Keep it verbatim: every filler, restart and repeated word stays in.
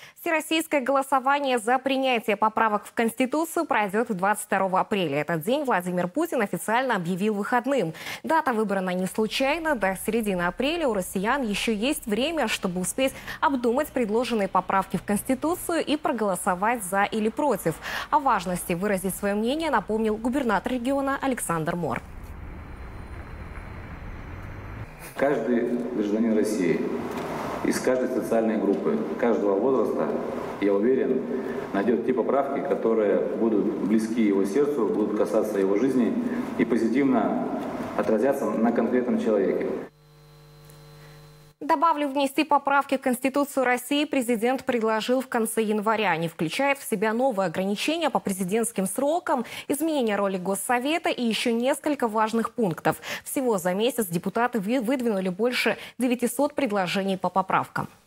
Всероссийское голосование за принятие поправок в Конституцию пройдет двадцать второго апреля. Этот день Владимир Путин официально объявил выходным. Дата выбрана не случайно. До середины апреля у россиян еще есть время, чтобы успеть обдумать предложенные поправки в Конституцию и проголосовать за или против. О важности выразить свое мнение напомнил губернатор региона Александр Мор. Каждый гражданин России из каждой социальной группы, каждого возраста, я уверен, найдет те поправки, которые будут близки его сердцу, будут касаться его жизни и позитивно отразятся на конкретном человеке. Добавлю, внести поправки в Конституцию России президент предложил в конце января. Они включают в себя новые ограничения по президентским срокам, изменение роли Госсовета и еще несколько важных пунктов. Всего за месяц депутаты выдвинули больше девятисот предложений по поправкам.